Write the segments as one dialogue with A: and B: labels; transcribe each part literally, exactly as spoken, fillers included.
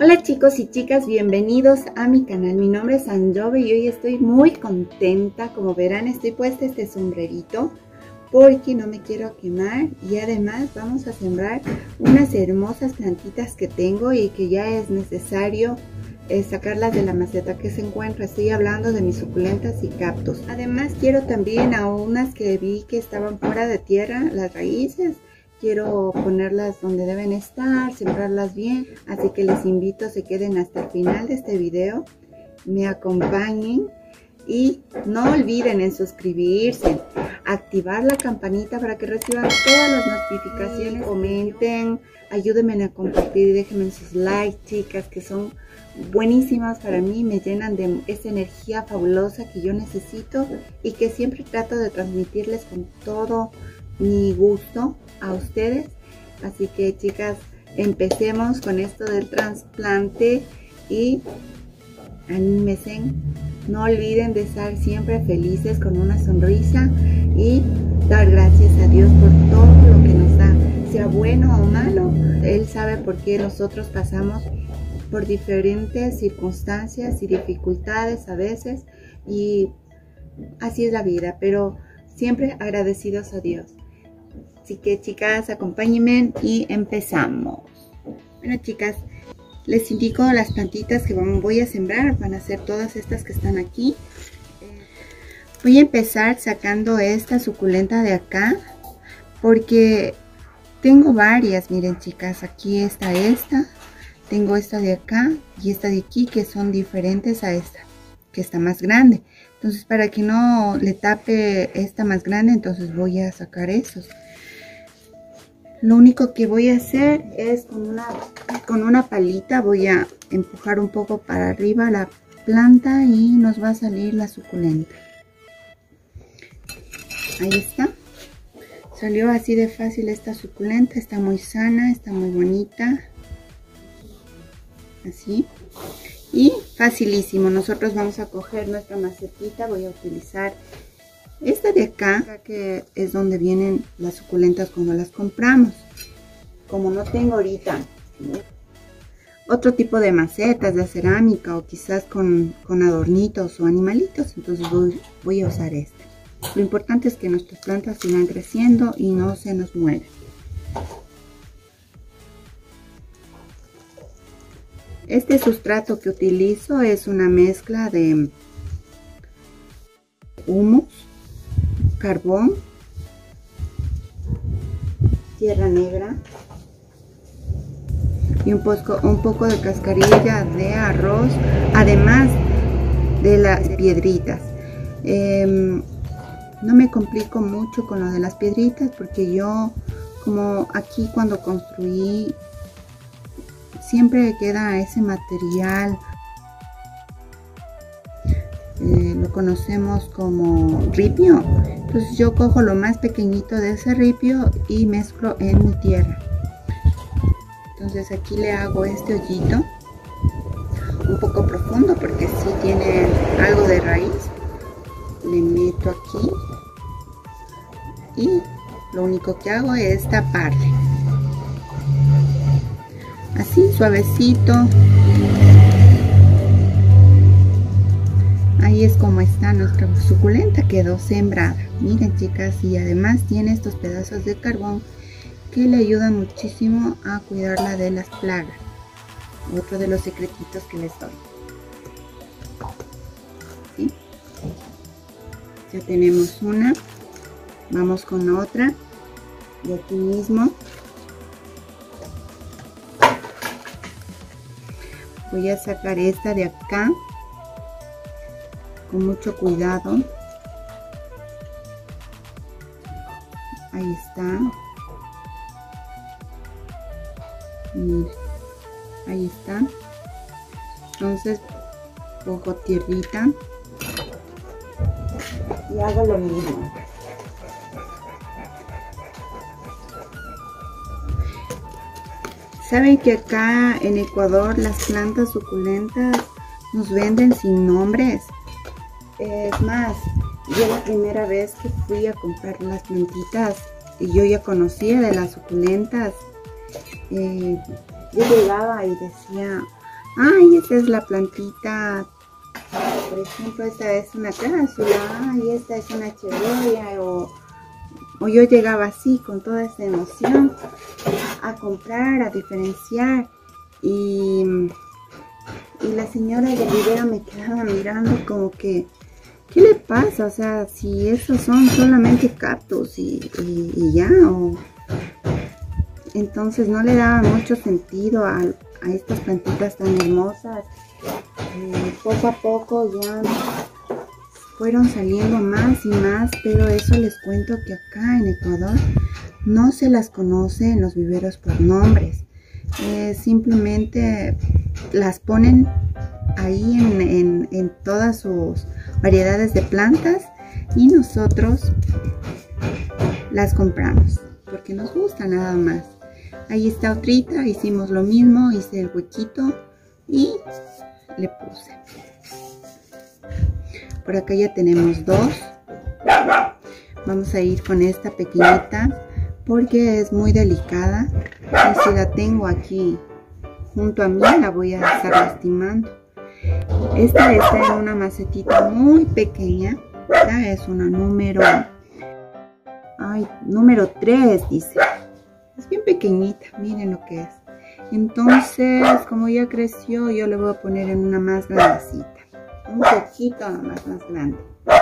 A: Hola chicos y chicas, bienvenidos a mi canal. Mi nombre es Anjove y hoy estoy muy contenta. Como verán, estoy puesta este sombrerito porque no me quiero quemar, y además vamos a sembrar unas hermosas plantitas que tengo y que ya es necesario eh, sacarlas de la maceta que se encuentra. Estoy hablando de mis suculentas y cactus. Además quiero también a unas que vi que estaban fuera de tierra, las raíces. Quiero ponerlas donde deben estar, sembrarlas bien, así que les invito a que se queden hasta el final de este video, me acompañen y no olviden en suscribirse, activar la campanita para que reciban todas las notificaciones, comenten, ayúdenme a compartir y déjenme sus likes, chicas, que son buenísimas para mí, me llenan de esa energía fabulosa que yo necesito y que siempre trato de transmitirles con todo mi gusto a ustedes. Así que chicas, empecemos con esto del trasplante y anímense. No olviden de estar siempre felices con una sonrisa y dar gracias a Dios por todo lo que nos da, sea bueno o malo. Él sabe por qué nosotros pasamos por diferentes circunstancias y dificultades a veces, y así es la vida, pero siempre agradecidos a Dios. Así que chicas, acompáñenme y empezamos. Bueno chicas, les indico las plantitas que voy a sembrar. Van a ser todas estas que están aquí. Voy a empezar sacando esta suculenta de acá, porque tengo varias. Miren chicas, aquí está esta, tengo esta de acá y esta de aquí, que son diferentes a esta, que está más grande. Entonces, para que no le tape esta más grande, entonces voy a sacar esos. Lo único que voy a hacer es con una, con una palita voy a empujar un poco para arriba la planta y nos va a salir la suculenta. Ahí está. Salió así de fácil esta suculenta. Está muy sana, está muy bonita. Así. Y facilísimo. Nosotros vamos a coger nuestra macetita. Voy a utilizar esta de acá, que es donde vienen las suculentas cuando las compramos. Como no tengo ahorita otro tipo de macetas de cerámica, o quizás con, con adornitos o animalitos, entonces voy, voy a usar esta. Lo importante es que nuestras plantas sigan creciendo y no se nos mueran. Este sustrato que utilizo es una mezcla de humus, carbón, tierra negra y un poco, un poco de cascarilla de arroz, además de las piedritas. Eh, no me complico mucho con lo de las piedritas, porque yo, como aquí cuando construí, siempre queda ese material. Eh, lo conocemos como ripio. Entonces yo cojo lo más pequeñito de ese ripio y mezclo en mi tierra. Entonces aquí le hago este hoyito un poco profundo, porque sí tiene algo de raíz. Le meto aquí y lo único que hago es taparle así suavecito. Ahí es como está nuestra suculenta, quedó sembrada. Miren chicas, y además tiene estos pedazos de carbón que le ayudan muchísimo a cuidarla de las plagas. Otro de los secretitos que les doy. ¿Sí? Ya tenemos una. Vamos con otra de aquí mismo. Voy a sacar esta de acá con mucho cuidado. Ahí está. Miren, ahí está. Entonces cojo tierrita y hago lo mismo. Saben que acá en Ecuador las plantas suculentas nos venden sin nombres. Es más, yo la primera vez que fui a comprar las plantitas, y yo ya conocía de las suculentas, eh, yo llegaba y decía, Ay, esta es la plantita. Por ejemplo, esta es una cápsula. Ay, esta es una cheroya. O, o yo llegaba así con toda esa emoción a comprar, a diferenciar. Y, y la señora del video me quedaba mirando como que, ¿qué le pasa? O sea, si esos son solamente cactus y, y, y ya. O... Entonces no le daba mucho sentido a, a estas plantitas tan hermosas. Eh, poco a poco ya fueron saliendo más y más, pero eso les cuento que acá en Ecuador no se las conoce en los viveros por nombres. Eh, simplemente las ponen ahí en, en, en todas sus variedades de plantas y nosotros las compramos porque nos gusta nada más. Ahí está otrita, hicimos lo mismo, hice el huequito y le puse. Por acá ya tenemos dos. Vamos a ir con esta pequeñita porque es muy delicada y si la tengo aquí junto a mí la voy a estar lastimando. Esta está en una macetita muy pequeña. Esta es una número ay, número tres dice. Es bien pequeñita, miren lo que es. Entonces, como ya creció, yo le voy a poner en una más grandecita. Un poquito nomás más grande.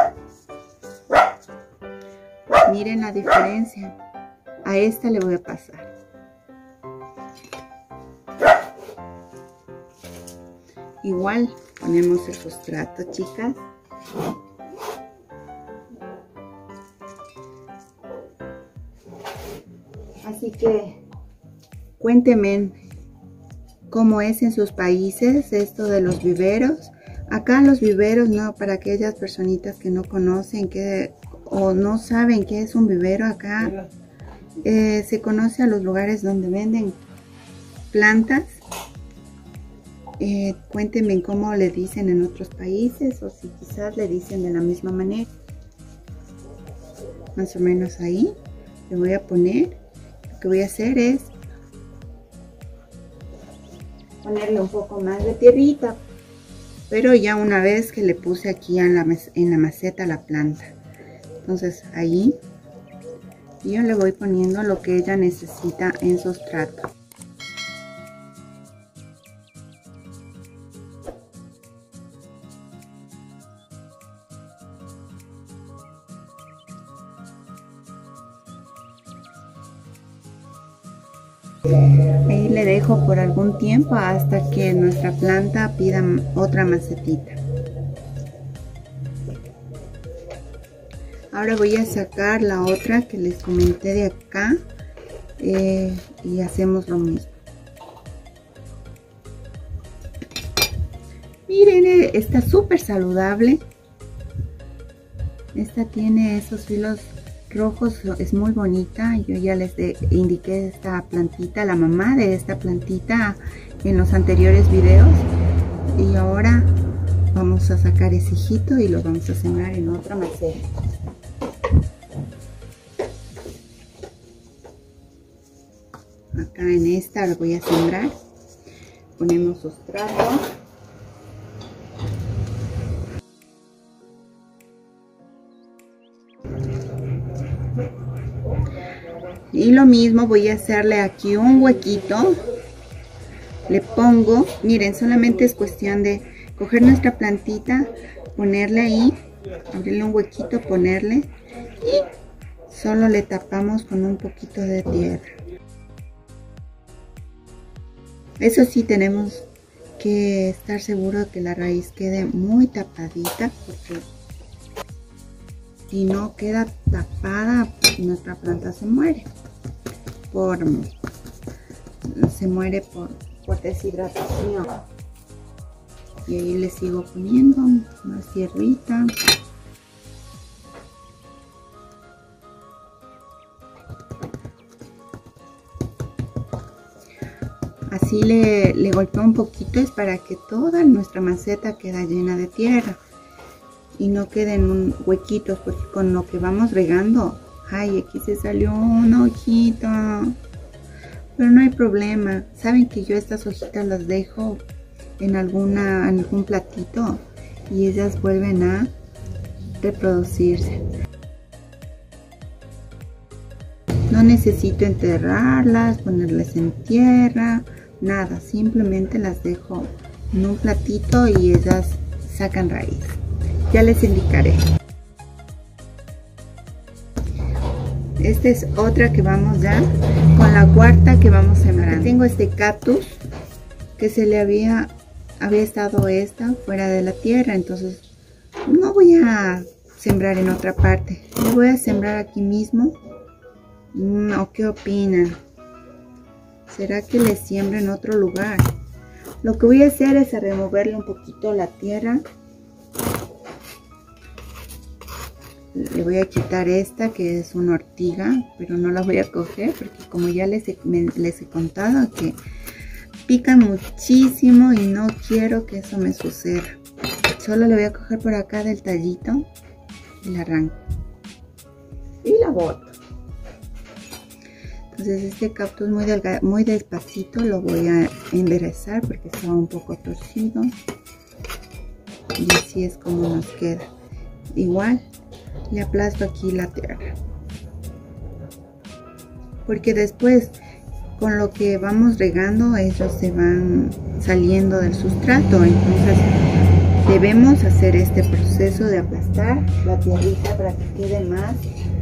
A: Miren la diferencia. A esta le voy a pasar. Igual ponemos el sustrato, chicas. Así que cuéntenme cómo es en sus países esto de los viveros. Acá los viveros, no, para aquellas personitas que no conocen que, o no saben qué es un vivero, acá eh, se conoce a los lugares donde venden plantas. Eh, cuéntenme cómo le dicen en otros países o si quizás le dicen de la misma manera. Más o menos ahí le voy a poner. Lo que voy a hacer es ponerle un poco más de tierrita, pero ya una vez que le puse aquí en la, en la maceta la planta. Entonces ahí yo le voy poniendo lo que ella necesita en sustrato. Ahí le dejo por algún tiempo hasta que nuestra planta pida otra macetita. Ahora voy a sacar la otra que les comenté de acá eh, y hacemos lo mismo. Miren, está súper saludable. Esta tiene esos filos rojos, es muy bonita. Yo ya les de, indiqué esta plantita, la mamá de esta plantita en los anteriores videos. Y ahora vamos a sacar ese hijito y lo vamos a sembrar en otra maceta. Acá en esta lo voy a sembrar. Ponemos sustrato. Y lo mismo voy a hacerle aquí un huequito. Le pongo, miren, solamente es cuestión de coger nuestra plantita, ponerle ahí, abrirle un huequito, ponerle y solo le tapamos con un poquito de tierra. Eso sí, tenemos que estar seguros que la raíz quede muy tapadita, porque si no queda tapada, nuestra planta se muere. Por, se muere por, por deshidratación. Y ahí le sigo poniendo más tierrita. Así le, le golpeo un poquito, es para que toda nuestra maceta quede llena de tierra y no queden un huequitos, porque con lo que vamos regando, ay, aquí se salió una hojita, pero no hay problema. Saben que yo estas hojitas las dejo en, alguna, en algún platito y ellas vuelven a reproducirse. No necesito enterrarlas, ponerles en tierra, nada, simplemente las dejo en un platito y ellas sacan raíz. Ya les indicaré. Esta es otra que vamos ya con la cuarta que vamos sembrando. Tengo este cactus que se le había, había estado esta fuera de la tierra, entonces no voy a sembrar en otra parte, le voy a sembrar aquí mismo. ¿O qué opinan? ¿Será que le siembro en otro lugar? Lo que voy a hacer es a removerle un poquito la tierra. Le voy a quitar esta que es una ortiga, pero no la voy a coger porque como ya les he, me, les he contado que pican muchísimo y no quiero que eso me suceda. Solo le voy a coger por acá del tallito y la arranco y la boto. Entonces este cactus muy delgado, muy despacito lo voy a enderezar porque estaba un poco torcido y así es como nos queda. Igual le aplasto aquí la tierra porque después con lo que vamos regando ellos se van saliendo del sustrato, entonces debemos hacer este proceso de aplastar la tierrita para que quede más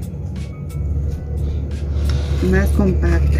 A: más compacta.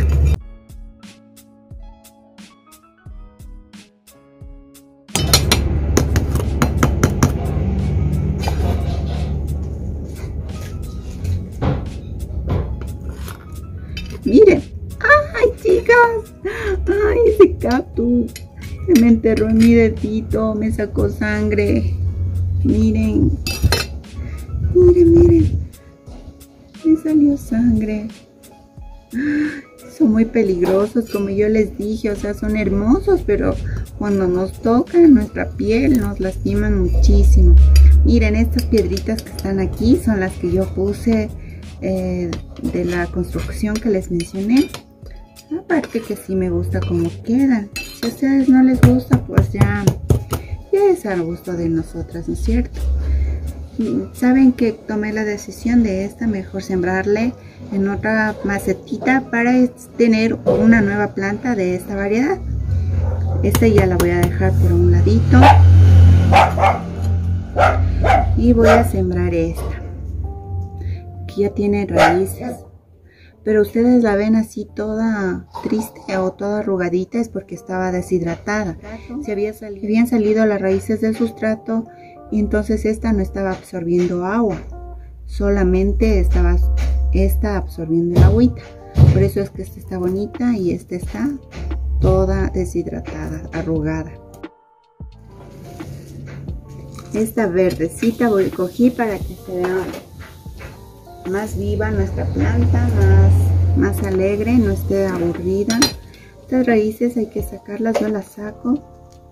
A: Miren, ay chicas, ay ese cactus se me enterró en mi dedito, me sacó sangre. Miren, miren, miren, me salió sangre. Son muy peligrosos, como yo les dije, o sea, son hermosos, pero cuando nos tocan nuestra piel nos lastiman muchísimo. Miren, estas piedritas que están aquí son las que yo puse eh, de la construcción que les mencioné. Aparte que sí me gusta cómo quedan. Si a ustedes no les gusta, pues ya, ya es al gusto de nosotras, ¿no es cierto? Saben que tomé la decisión de esta mejor sembrarle en otra macetita para tener una nueva planta de esta variedad. Esta ya la voy a dejar por un ladito y voy a sembrar esta que ya tiene raíces, pero ustedes la ven así toda triste o toda arrugadita, es porque estaba deshidratada. Se había salido, habían salido las raíces del sustrato y entonces esta no estaba absorbiendo agua, solamente estaba esta absorbiendo el agüita. Por eso es que esta está bonita y esta está toda deshidratada, arrugada. Esta verdecita voy a coger para que se vea más viva nuestra planta, más, más alegre, no esté aburrida. Estas raíces hay que sacarlas, yo las saco.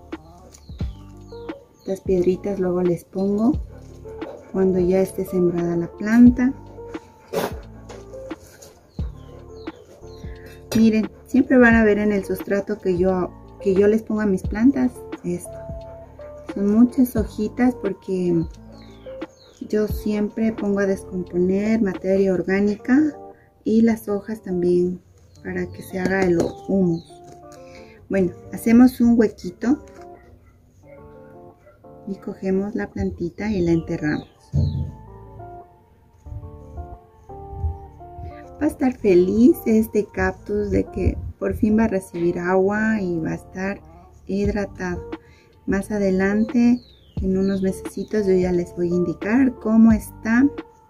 A: Las piedritas luego les pongo cuando ya esté sembrada la planta. Miren, siempre van a ver en el sustrato que yo, que yo les pongo a mis plantas esto. Son muchas hojitas porque yo siempre pongo a descomponer materia orgánica y las hojas también para que se haga el humus. Bueno, hacemos un huequito y cogemos la plantita y la enterramos. Va a estar feliz este cactus de que por fin va a recibir agua y va a estar hidratado. Más adelante, en unos mesecitos, yo ya les voy a indicar cómo está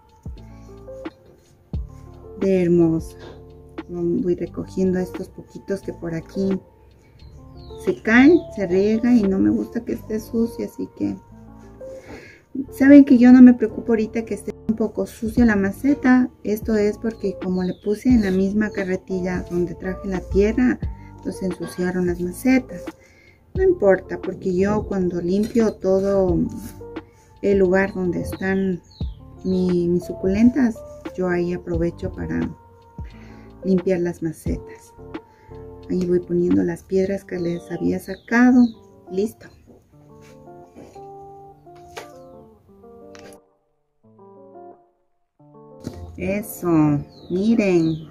A: de hermosa. Voy recogiendo estos poquitos que por aquí se caen, se riega y no me gusta que esté sucia, así que saben que yo no me preocupo ahorita que esté un poco sucia la maceta. Esto es porque como le puse en la misma carretilla donde traje la tierra, entonces ensuciaron las macetas. No importa, porque yo cuando limpio todo el lugar donde están mi, mis suculentas, yo ahí aprovecho para limpiar las macetas. Ahí voy poniendo las piedras que les había sacado Listo. Eso, miren.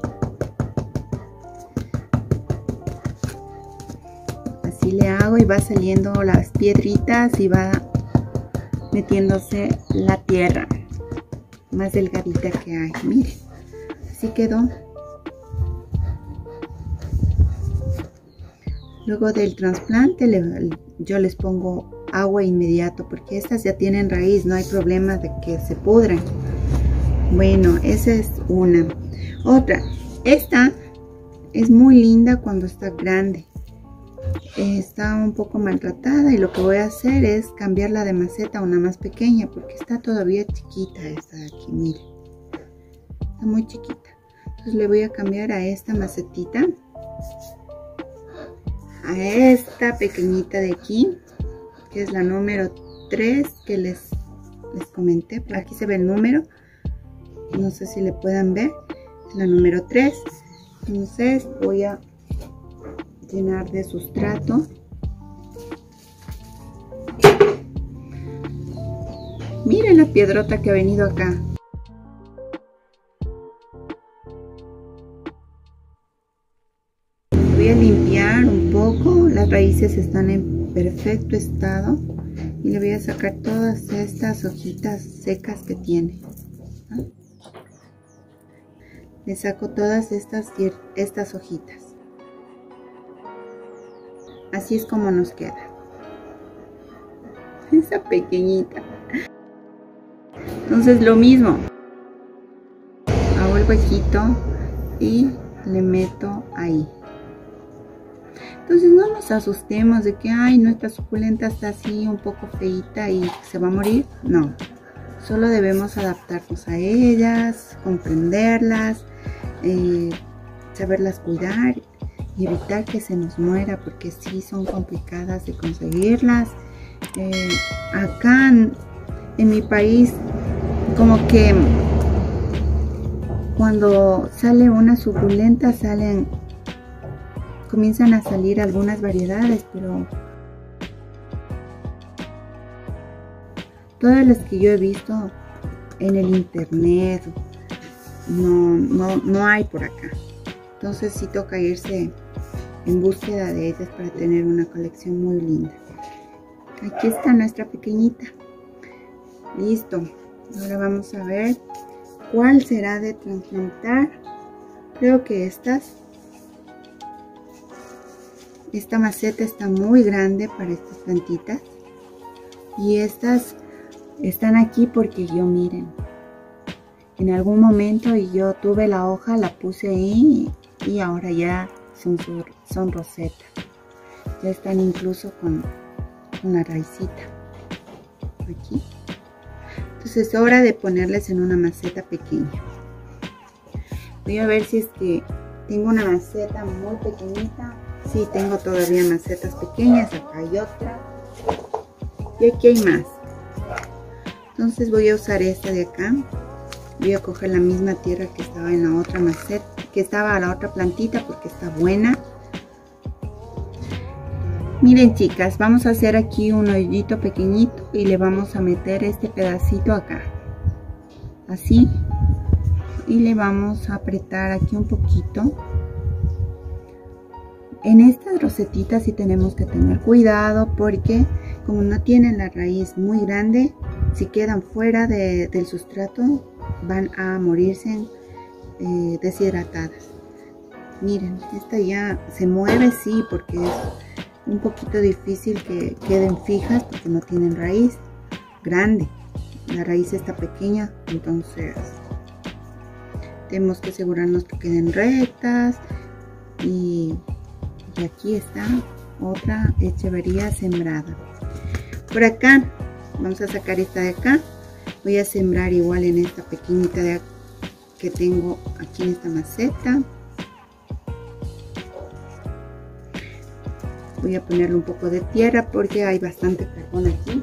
A: Así le hago y va saliendo las piedritas y va metiéndose la tierra más delgadita que hay. Miren, así quedó. Luego del trasplante le, yo les pongo agua inmediato porque estas ya tienen raíz, no hay problema de que se pudran. Bueno, esa es una. Otra, esta es muy linda cuando está grande. Está un poco maltratada y lo que voy a hacer es cambiarla de maceta a una más pequeña porque está todavía chiquita esta de aquí, miren. Está muy chiquita. Entonces le voy a cambiar a esta macetita. A esta pequeñita de aquí, que es la número tres que les, les comenté. Por aquí se ve el número. No sé si le puedan ver. Es la número tres. Entonces voy a llenar de sustrato. Miren la piedrota que ha venido acá. Voy a limpiar un poco. Las raíces están en perfecto estado. Y le voy a sacar todas estas hojitas secas que tiene. ¿Ah? Le saco todas estas, estas hojitas. Así es como nos queda. Esa pequeñita. Entonces lo mismo. Hago el huequito y le meto ahí. Entonces no nos asustemos de que ay, nuestra suculenta está así un poco feita y se va a morir. No. Solo debemos adaptarnos a ellas, comprenderlas, eh, saberlas cuidar y evitar que se nos muera porque sí son complicadas de conseguirlas. Eh, acá en, en mi país como que cuando sale una suculenta salen comienzan a salir algunas variedades, pero todas las que yo he visto en el internet no, no, no hay por acá. Entonces sí toca irse en búsqueda de ellas para tener una colección muy linda. Aquí está nuestra pequeñita. Listo. Ahora vamos a ver cuál será de trasplantar. Creo que estas. Esta maceta está muy grande para estas plantitas. Y estas están aquí porque yo, miren, en algún momento yo tuve la hoja, la puse ahí y ahora ya son, son rosetas. Ya están incluso con, con la raicita. Aquí. Entonces es hora de ponerles en una maceta pequeña. Voy a ver si es que tengo una maceta muy pequeñita. Sí, tengo todavía macetas pequeñas. Acá hay otra. Y aquí hay más. Entonces voy a usar esta de acá. Voy a coger la misma tierra que estaba en la otra maceta, que estaba a la otra plantita porque está buena. Miren, chicas, vamos a hacer aquí un hoyito pequeñito y le vamos a meter este pedacito acá. Así. Y le vamos a apretar aquí un poquito. En estas rosetitas sí tenemos que tener cuidado porque como no tienen la raíz muy grande, si quedan fuera de, del sustrato van a morirse eh, deshidratadas. Miren, esta ya se mueve, sí, porque es un poquito difícil que queden fijas porque no tienen raíz grande. La raíz está pequeña, entonces tenemos que asegurarnos que queden rectas. Y, y aquí está otra echevería sembrada. Por acá vamos a sacar esta de acá. Voy a sembrar igual en esta pequeñita de que tengo aquí en esta maceta. Voy a ponerle un poco de tierra porque hay bastante carbón aquí.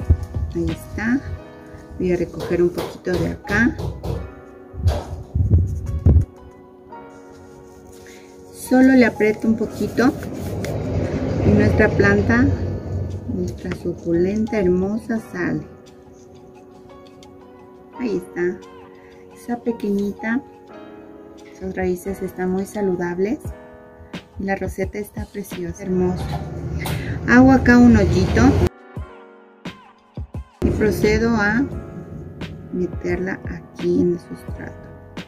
A: Ahí está. Voy a recoger un poquito de acá. solo le aprieto un poquito y nuestra planta, nuestra suculenta hermosa sale. Ahí está, esa pequeñita, sus raíces están muy saludables y la roseta está preciosa, hermosa. Hago acá un hoyito y procedo a meterla aquí en el sustrato.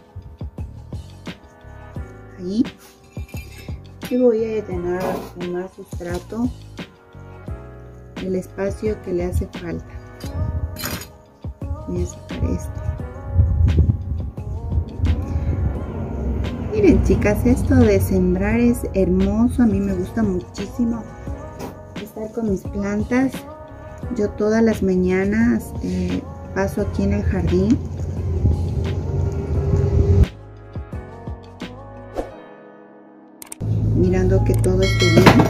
A: Ahí. Y voy a llenar con más sustrato el espacio que le hace falta. Voy a sacar esto. Miren, chicas, esto de sembrar es hermoso. A mí me gusta muchísimo estar con mis plantas. Yo todas las mañanas eh, paso aquí en el jardín. Mirando que todo esté bien.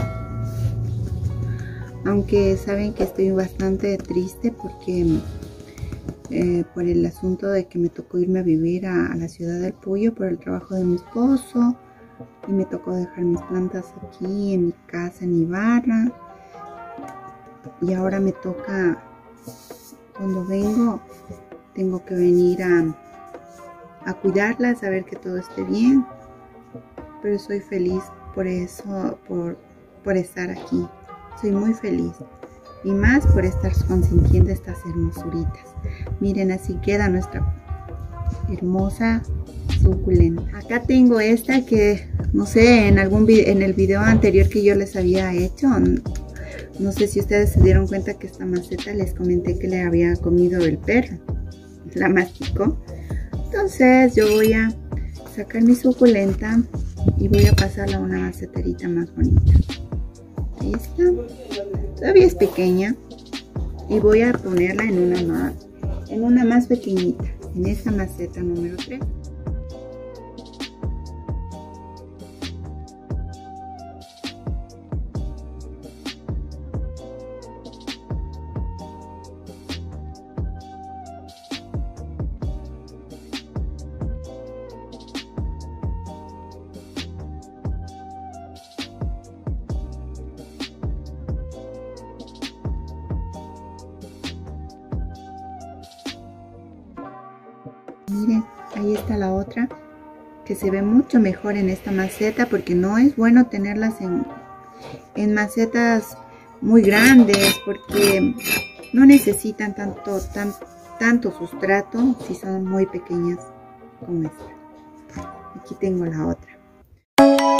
A: Aunque saben que estoy bastante triste porque eh, por el asunto de que me tocó irme a vivir a, a la ciudad del Puyo por el trabajo de mi esposo. Y me tocó dejar mis plantas aquí en mi casa en Ibarra. Y ahora me toca, cuando vengo, tengo que venir a, a cuidarlas, a ver que todo esté bien. Pero soy feliz por eso, por, por estar aquí. Soy muy feliz. Y más por estar consintiendo estas hermosuritas. Miren, así queda nuestra hermosa suculenta. Acá tengo esta que, no sé, en, algún en el video anterior que yo les había hecho, no sé si ustedes se dieron cuenta que esta maceta les comenté que le había comido el perro. La masticó. Entonces yo voy a sacar mi suculenta y voy a pasarla a una maceterita más bonita. Ahí está. Todavía es pequeña y voy a ponerla en una más, en una más pequeñita, en esta maceta número tres. Miren, ahí está la otra, que se ve mucho mejor en esta maceta, porque no es bueno tenerlas en, en macetas muy grandes, porque no necesitan tanto, tan, tanto sustrato si son muy pequeñas como esta. Aquí tengo la otra.